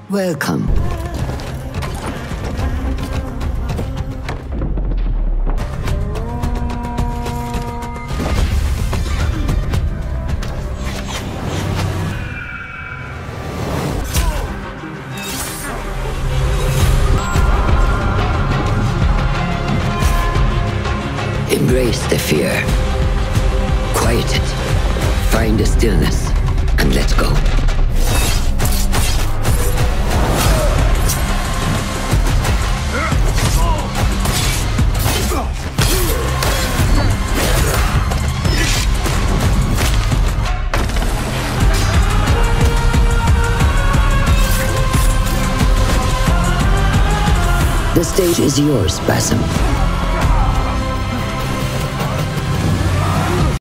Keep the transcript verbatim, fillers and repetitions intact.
Welcome. Embrace the fear. Quiet it. Find a stillness, and let's go. The stage is yours, Basim.